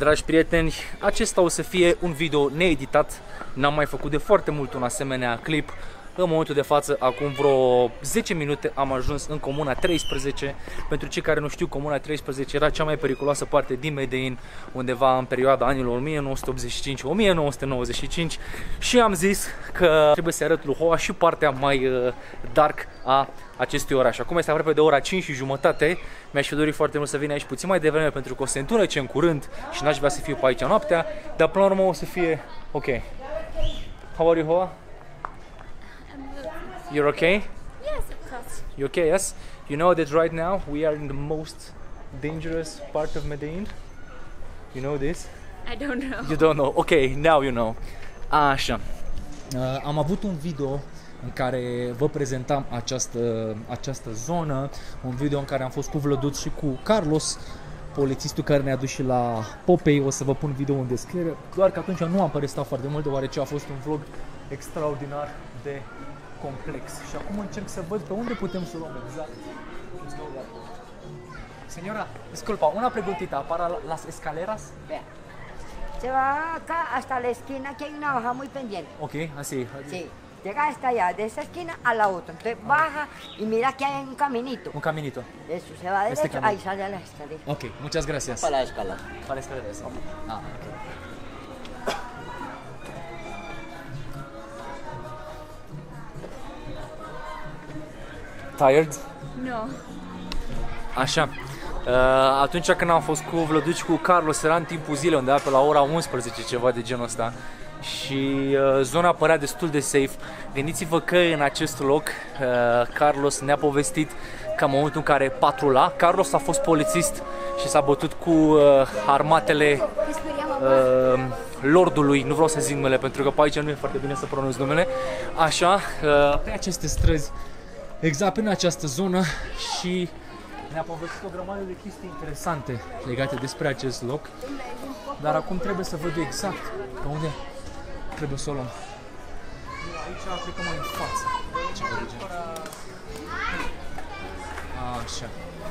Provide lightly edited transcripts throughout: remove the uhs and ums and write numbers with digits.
Dragi prieteni, acesta o să fie un video needitat. N-am mai făcut de foarte mult un asemenea clip. În momentul de față, acum vreo 10 minute, am ajuns în Comuna 13. Pentru cei care nu știu, Comuna 13 era cea mai periculoasă parte din Medellin, undeva în perioada anilor 1985-1995. Și am zis că trebuie să arăt lui Hoa și partea mai dark a acestui oraș. Acum este aproape de ora 5:30. Mi-aș fi dorit foarte mult să vin aici puțin mai devreme, pentru că o să se întunece în curând și n-aș vrea să fiu pe aici noaptea. Dar până la urmă o să fie ok. How are you, Hoa? You're okay? Yes, of course. You okay? Yes. You know that right now we are in the most dangerous part of Medellin. You know this? I don't know. You don't know. Okay, now you know. Așa. Am avut un video în care vă prezentam această zonă, un video în care am fost cu Vlăduț și cu Carlos, polițistul care ne-a dus și la Popei. O să vă pun video în descriere, doar că atunci nu am părestat foarte mult, deoarece a fost un vlog extraordinar de complex. Și acum încerc să văd pe unde putem să luăm exact. Señora, disculpa, una preguntita, para las escaleras? Vea. Se va acá hasta la esquina, que hay una baja muy pendiente. Ok, así. Sí. Llega hasta allá, de esa esquina a la otra. Entonces baja y mira que hay un caminito. Un caminito. Eso, se va derecho, camino. ahí sale a la escalera. Ok, muchas gracias. Para la escalera. Para escaleras. Ah, ok. Tired? No. Așa. Atunci când am fost cu Vlăduci, cu Carlos, era în timpul zilei, undeva pe la ora 11, ceva de genul ăsta. Și zona părea destul de safe. Gândiți-vă că în acest loc Carlos ne-a povestit că în momentul în care patrula, Carlos a fost polițist și s-a bătut cu armatele Lordului, nu vreau să zic numele pentru că pe aici nu e foarte bine să pronunț numele. Așa, pe aceste străzi, exact prin această zonă, și ne-a povestit o grămadă de chestii interesante legate despre acest loc. Dar acum trebuie să văd exact pe unde trebuie să o luăm. Aici cred că mai în față. Așa.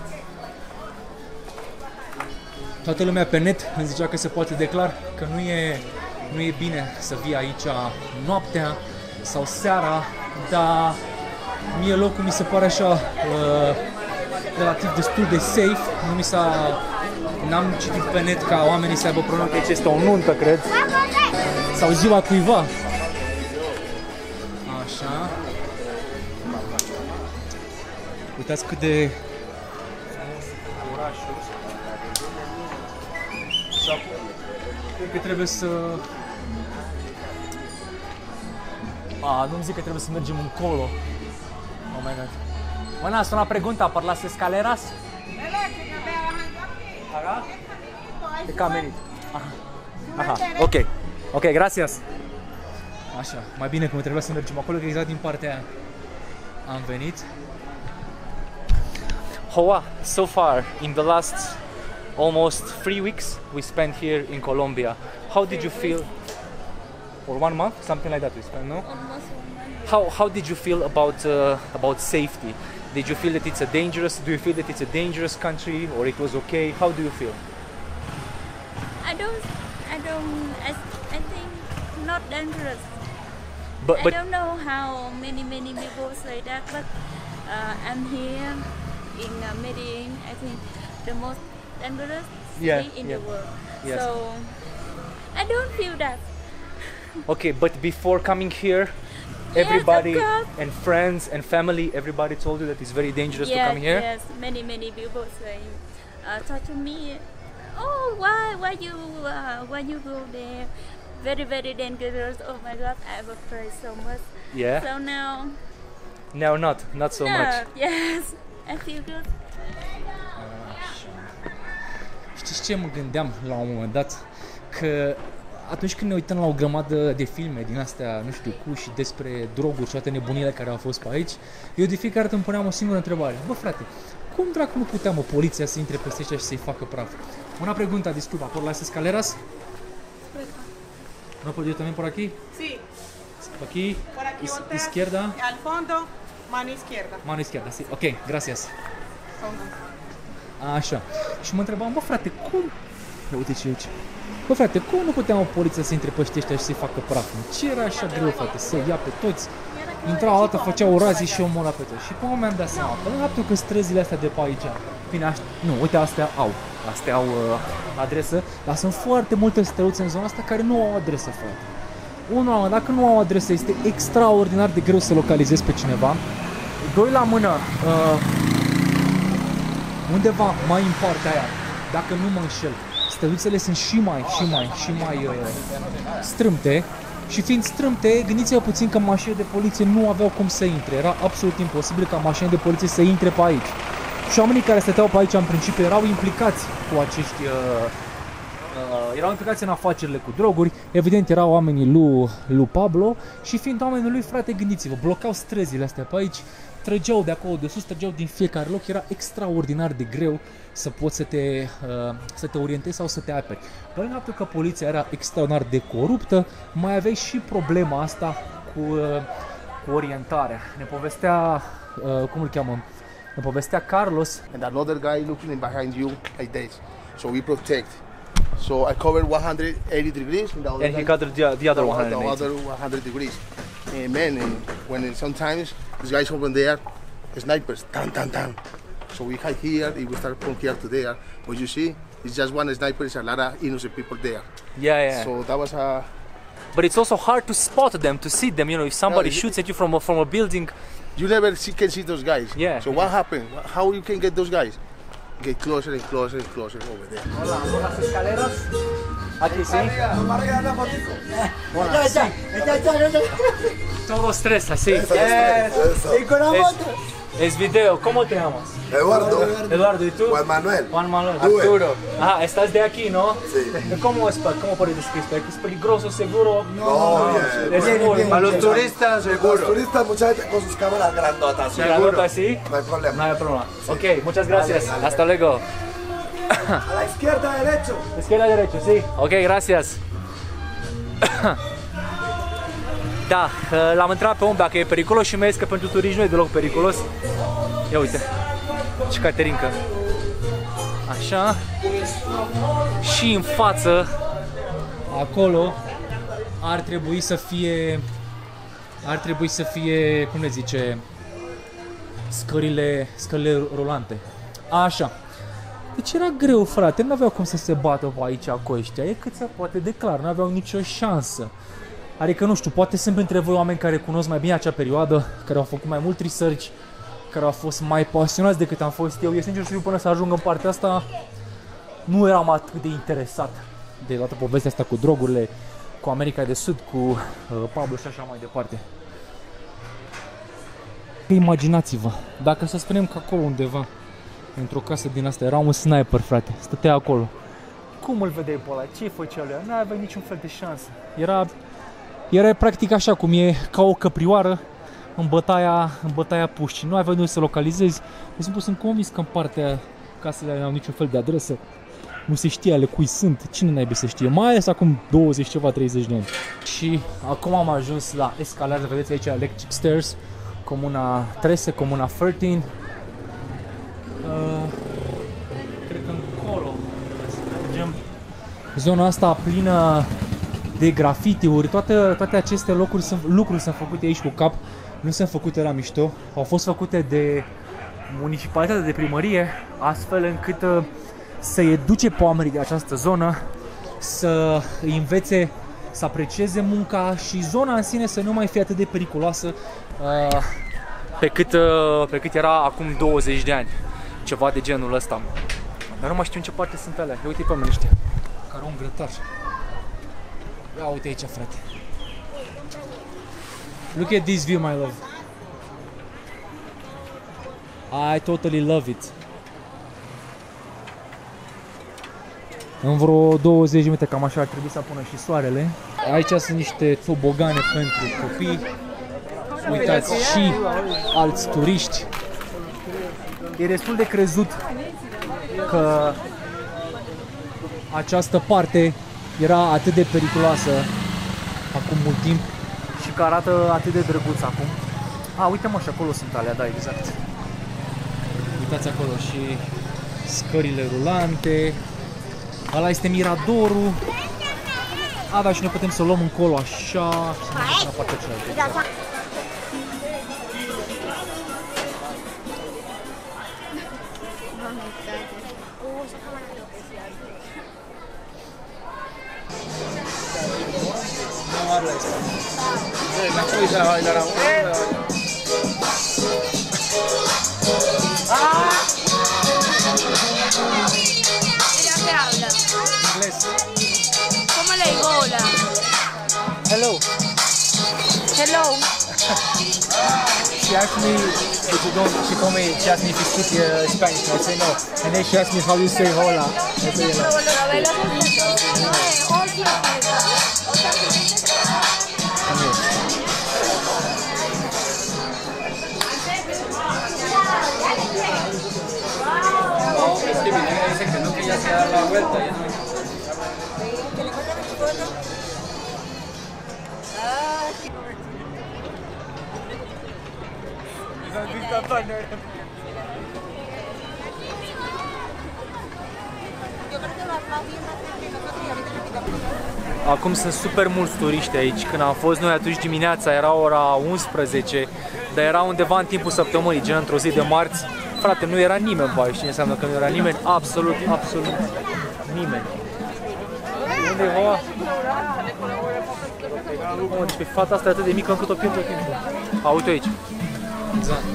Toată lumea pe net îmi zicea că se poate declar că nu e bine să vii aici noaptea sau seara, dar mie locul mi se pare așa relativ destul de safe. N-am citit pe net ca oamenii să aibă probleme că aici este o nuntă, cred, sau ziua cuiva. Așa. Uitați cât de frumos orașul. Și acum cred că trebuie să... nu-mi zic că trebuie să mergem încolo. Oh my god. Buenas, una pregunta, ¿por las escaleras? Acá? De camerito. Aha, ok. Ok, gracias. Așa, mai bine că nu trebuia să mergem acolo, că exact din partea aia am venit. Hoa, so far, in the last almost 3 weeks we spent here in Colombia. How did you feel? Or 1 month? Something like that we spent, no? Almost 1 month. How did you feel about safety? Did you feel that it's do you feel that it's a dangerous country, or it was okay? How do you feel? I think not dangerous. But I don't know how many people say that, but I'm here in Medellin. I think the most dangerous city in the world. Yes. So I don't feel that. Okay, but before coming here, everybody Yes, of course. and friends and family, everybody told you that it's very dangerous to come here? Yes, many people say, talk to me. Oh, why you go there? Very dangerous. Oh my God, I'm afraid so much. Yeah. So now. No, not so much. Yes, I feel good. Știți ce mă gândeam la un moment dat? Că atunci când ne uităm la o grămadă de filme din astea, nu știu, cu și despre droguri și toate nebunile care au fost pe aici, eu de fiecare dată îmi puneam o singură întrebare. Bă, frate, cum dracu nu putea, poliția să intre peste aici și să-i facă praf? Una pregunta, disculpa, ¿por las escaleras? ¿No puedo yo también por aquí? Sí, Aquí, por aquí volteas, izquierda, al fondo, mano izquierda. mano izquierda, sí. Ok, gracias. Son dos. Așa. Și mă întrebam, bă, frate, Uite ce aici. Bă, frate, cum nu puteam o poliție să intre pe ăștia și să-i facă praf? Ce era așa greu, frate, să ia pe toți? Intrau o dată, făceau o razii și omul ăla pe toți. Și cum mi-am dat seama? Pe faptul că străzile astea de pe aici, bine, nu, uite, astea au adresă, dar sunt foarte multe străuțe în zona asta care nu au adresă, frate. Unul, dacă nu au adresă, este extraordinar de greu să localizezi pe cineva. Doi la mână, undeva mai în partea aia, dacă nu mă înșel, străduțele sunt și mai strâmte. Și fiind strâmte, gândiți-vă puțin că mașinile de poliție nu aveau cum să intre. Era absolut imposibil ca mașinile de poliție să intre pe aici. Și oamenii care stăteau pe aici în principiu erau implicați cu acești... erau implicați în afacerile cu droguri. Evident erau oamenii lui Pablo. Și fiind oamenii lui, frate, gândiți-vă, blocau străzile astea pe aici, trăgeau de acolo de sus, trăgeau din fiecare loc. Era extraordinar de greu să poți să te orientezi sau să te aperi. Pe lângă faptul că poliția era extraordinar de coruptă, mai aveai și problema asta cu orientarea. Ne povestea, cum îl cheamă? Ne povestea Carlos. And another guy looking behind you like this. So we protect. So I covered 180 degrees. And he covered the other 180. The other 100 degrees. And when sometimes these guys over there, snipers, tan. So we hide here, we start from here to there. What you see, it's just one sniper, it's a lot of innocent people there. Yeah. So that was a... But it's also hard to spot them, to see them, you know, if somebody shoots at you from a building. You never can see those guys. Yeah. So what happened? How you can get those guys? Get closer and closer and closer over there. Hola, las escaleras. Aquí, sí. Hola, sí. Todo stress, así. ¿Y con la moto? Es video. ¿Cómo te llamas? Eduardo, ¿y tú? Juan Manuel. Arturo. Ah, ¿estás de aquí, no? Sí. ¿Cómo puedes describir? ¿Es peligroso, seguro? No, bien. Es seguro. Bien. A los turistas, seguro. Los turistas, mucha gente con sus cámaras grandotas. ¿Grandota, sí? No hay problema. No hay problema. Ok, muchas gracias. Hasta luego. A la izquierda, derecho. Izquierda, derecho, sí. Ok, gracias. Da, l-am întrebat pe om dacă e periculos și mi-a zis că pentru turiști nu e deloc periculos. Ia uite, ce caterincă. Așa. Și în față, acolo, ar trebui să fie, cum le zice, scările rulante. Așa. Deci era greu, frate, nu aveau cum să se bată pe aici cu ăștia. E cât se poate de clar, nu aveau nicio șansă. Adică, nu știu, poate sunt între voi oameni care cunosc mai bine acea perioadă, care au făcut mai mult research, care au fost mai pasionați decât am fost eu. Eu, sincer să fiu, până să ajung în partea asta, nu eram atât de interesat de toată povestea asta cu drogurile, cu America de Sud, cu Pablo și așa mai departe. Imaginați-vă, dacă să spunem că acolo undeva, într-o casă din asta, era un sniper, frate, stătea acolo. Cum îl vedeai pe ăla? Ce făcea lui? Nu avea niciun fel de șansă. Era practic așa cum e, ca o căprioară în bătaia puștii. Nu aveai unde să localizezi. De exemplu, sunt convins că în partea casele nu au niciun fel de adresă. Nu se știe ale cui sunt. Cine naibii să știe? Mai ales acum 20 ceva, 30 de ani. Și acum am ajuns la escaladă. Vedeți aici Electric Stairs, Comuna 13, Comuna 13. Cred că încolo mergem. Zona asta plină de grafitiuri, toate aceste lucruri sunt făcute aici cu cap, nu sunt făcute la mișto, au fost făcute de municipalitatea, de primărie, astfel încât să educe pe oamenii de această zonă, să îi învețe să aprecieze munca și zona în sine să nu mai fie atât de periculoasă pe cât era acum 20 de ani, ceva de genul ăsta. Dar nu mai știu în ce parte sunt alea. Uite-i pe mine ăștia, care au un grătar. Ia uite aici, frate. Look at this view, my love. I totally love it. În vreo 20 de minute, cam așa, ar trebui să apună și soarele. Aici sunt niște tobogane pentru copii. Uitați, și alți turiști. E destul de crezut că această parte era atât de periculoasă acum mult timp și că arată atât de drăguț acum. A, uite mă, și acolo sunt alea, da, exact. Uitați acolo și scările rulante. Ăla este miradorul. Da, și noi putem să o luăm încolo așa. Și în partea cealaltă. Mira que habla. ¿Cómo le digo hola? Hello. Hello. She asked me if you don't. She told me she asked me if you speak Spanish. I say no. And then she asked me how you say hola. I say hello. Come here. Dice que no, que ya se da la vuelta. Acum sunt super mulți turiști aici. Când am fost noi atunci dimineața era ora 11, dar era undeva în timpul săptămânii, gen într-o zi de marți. Frate, nu era nimeni pe aici. Ce înseamnă că nu era nimeni? Absolut, absolut nimeni. Unde e hoa? Oh, deci pe fata asta e atât de mică încât o pierd tot timpul. Uite aici. Exact.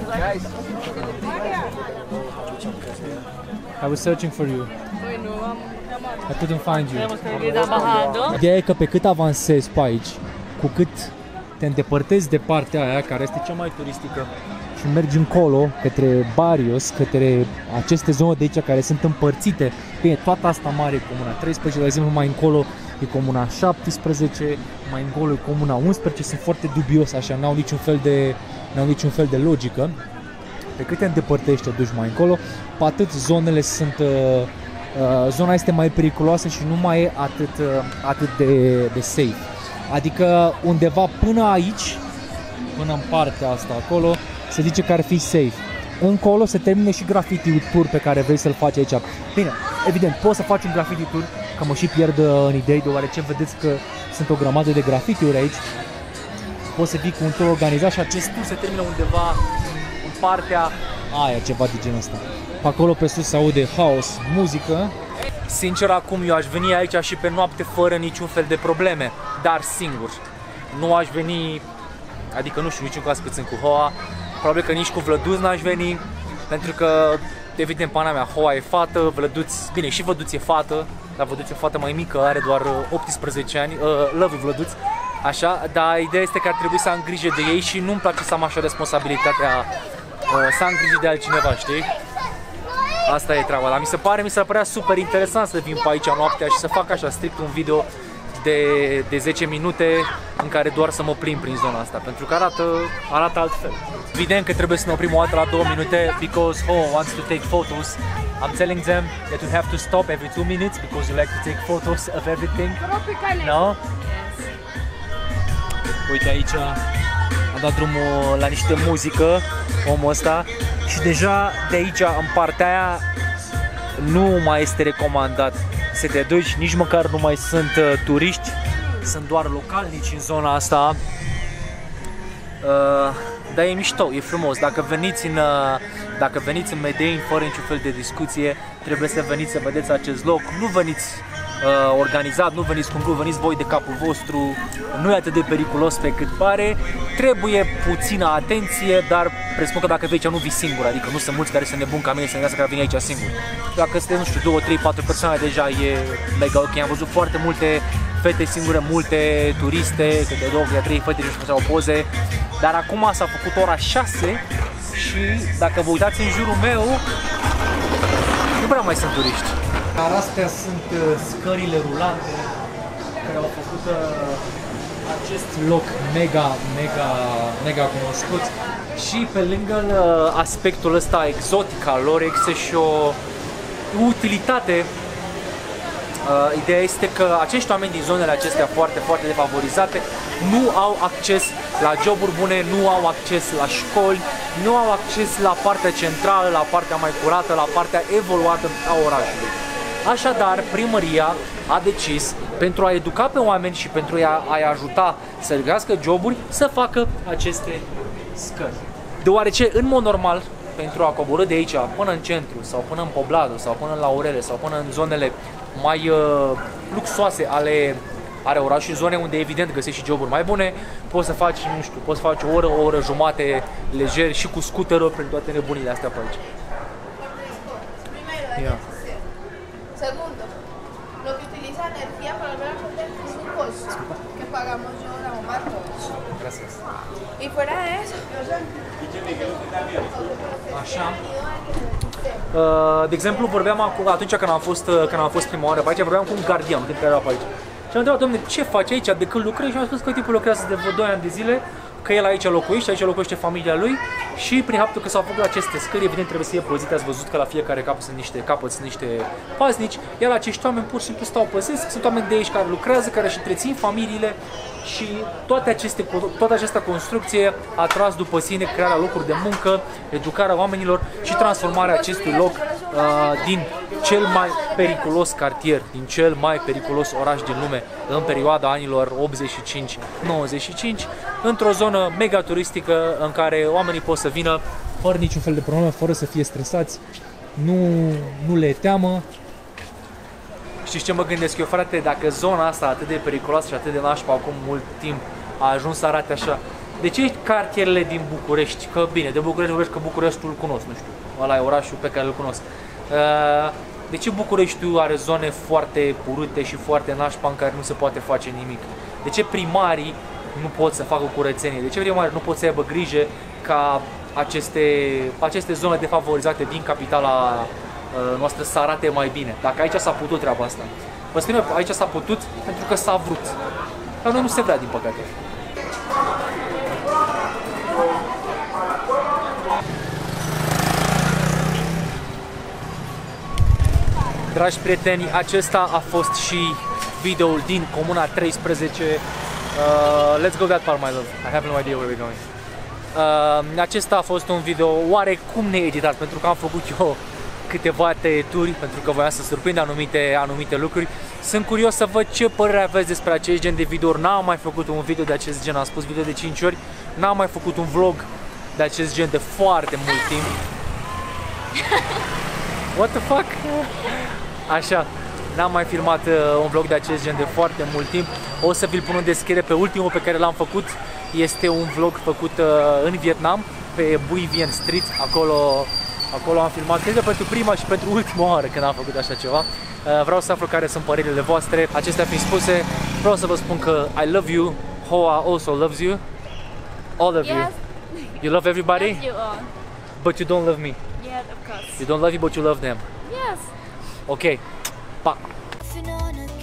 I was searching for you. I couldn't find you. Ideea e că pe cât avansezi pe aici, cu cât te îndepărtezi de partea aia, care este cea mai turistică, și mergi încolo, către Barrios, către aceste zone de aici care sunt împărțite. Bine, toată asta mare e comuna 13, de exemplu, mai încolo e comuna 17, mai încolo e comuna 11, sunt foarte dubios, așa, n-au niciun fel de logică. Pe cât te îndepărtești, te duci mai încolo, pe atât zonele sunt... zona este mai periculoasă și nu mai e atât de safe. Adică undeva până aici, până în partea asta acolo, se zice că ar fi safe. Încolo se termină și graffiti tour pe care vrei să-l faci aici. Bine, evident, poți să faci un graffiti tour, că mă și pierd în idei, deoarece vedeți că sunt o grămadă de graffiti-uri aici. Poți să vii cu un tour organizat și acest tour se termină undeva în partea aia, ceva de genul ăsta. Pe acolo pe sus se aude haos, muzică. Sincer, acum eu aș veni aici și pe noapte fără niciun fel de probleme, dar singur. Nu aș veni, adică nu știu niciun caz cât sunt cu Hoa. Probabil că nici cu Vlăduț n-aș veni, pentru că, evident, pana mea, Hoa e fată, Vlăduț, bine, și Vlăduț e fată, dar Vlăduț e o fată mai mică, are doar 18 ani, love Vlăduț, așa, dar ideea este că ar trebui să am grijă de ei și nu-mi place să am așa responsabilitatea, să am grijă de altcineva, știi? Asta e treaba, dar mi s-ar părea super interesant să vin pe aici noaptea și să fac așa strict un video de 10 minute în care doar să mă plimb prin zona asta, pentru că arată altfel. Evident că trebuie să ne oprim o dată la 2 minute, because wants to take photos. I'm telling them that we have to stop every 2 minutes because you like to take photos of everything. No? Uite aici a dat drumul la niște muzică omul ăsta și deja de aici în partea aia nu mai este recomandat să te duci, nici măcar nu mai sunt turiști, sunt doar localnici în zona asta. Dar e mișto, e frumos. Dacă veniți în Medellin fără niciun fel de discuție, trebuie să veniți să vedeți acest loc. Nu veniți organizat, nu veniți cu un grup, veniți voi de capul vostru. Nu e atât de periculos pe cât pare. Trebuie puțină atenție, dar presupun că dacă vei aici nu vii singur, adică nu sunt mulți care sunt nebuni ca mine să ne gândească că vin aici singur. Dacă sunteți, nu știu, 2, 3, 4 persoane, deja e mega ok. Am văzut foarte multe fete singure, multe turiste, câte 2, 3 fete și făceau poze. Dar acum s-a făcut ora 6 și dacă vă uitați în jurul meu, nu prea mai sunt turiști. Dar astea sunt scările rulante care au făcut acest loc mega cunoscut. Și pe lângă aspectul ăsta exotic al lor există și o utilitate. Ideea este că acești oameni din zonele acestea foarte defavorizate nu au acces la joburi bune, nu au acces la școli, nu au acces la partea centrală, la partea mai curată, la partea evoluată a orașului. Așadar, primăria a decis, pentru a educa pe oameni și pentru a-i ajuta să găsească joburi, să facă aceste scări. Deoarece, în mod normal, pentru a coborî de aici până în centru, sau până în Poblado, sau până în Laurele, sau până în zonele mai luxoase ale orașului, zone unde evident găsești și joburi mai bune, poți să faci, nu știu, poți să faci o oră jumate lejer și cu scuterul prin toate nebunile astea pe aici. Yeah. Segundo, lo que utiliza energía para volver a poner es un costo que pagamos yo, la mamá, todos. Gracias. Y fuera de eso, Așa. De exemplu, vorbeam atunci când am fost prima oară pe aici, vorbeam cu un gardian când era pe aici. Și am întrebat, dom'le, ce faci aici, de când lucrezi? Și am spus că tipul lucrează de vreo 2 ani de zile, că el aici locuiește familia lui și prin faptul că s-au făcut aceste scări, evident trebuie să fie păzite, ați văzut că la fiecare capăt sunt niște paznici, iar acești oameni pur și simplu stau păziți, sunt oameni de aici care lucrează, care își întrețin familiile și toată această construcție a tras după sine crearea locuri de muncă, educarea oamenilor și transformarea acestui loc din cel mai periculos cartier, din cel mai periculos oraș din lume în perioada anilor 85-95, într-o zonă mega turistică în care oamenii pot să vină fără niciun fel de problemă, fără să fie stresați, nu le e teamă. Știți ce mă gândesc eu, frate, dacă zona asta atât de periculoasă și atât de nașpa acum mult timp a ajuns să arate așa, de ce cartierele din București, că bine, de București vorbești că Bucureștiul îl cunosc, nu știu, ăla e orașul pe care îl cunosc. De ce Bucureștiul are zone foarte urâte și foarte nașpa în care nu se poate face nimic? De ce primarii nu pot să facă curățenie? De ce primarii nu pot să aibă grijă ca aceste zone defavorizate din capitala noastră să arate mai bine? Dacă aici s-a putut treaba asta. Vă spun eu, aici s-a putut pentru că s-a vrut. Dar noi nu se vrea, din păcate. Dragi prieteni, acesta a fost și videoul din Comuna 13. Let's go that part, my love. I have no idea where we're going. Acesta a fost un video oarecum needitat, pentru că am făcut eu câteva tăieturi, pentru că voiam să surprind anumite lucruri. Sunt curios să văd ce părere aveți despre acest gen de videouri. N-am mai făcut un video de acest gen, am spus video de 5 ori. N-am mai făcut un vlog de acest gen de foarte mult timp. What the fuck? Așa, n-am mai filmat un vlog de acest gen de foarte mult timp. O să vi-l pun în descriere pe ultimul pe care l-am făcut. Este un vlog făcut în Vietnam, pe Bui Vien Street. Acolo am filmat, cred că pentru prima și pentru ultima oară când am făcut așa ceva. Vreau să aflu care sunt părerile voastre. Acestea fiind spuse, vreau să vă spun că I love you. Hoa also loves you. All of you. You love everybody? Yes, you all. But you don't love me. Yes, of course. You don't love me, but you love them. Yes. Okay. Pa. Nothing on a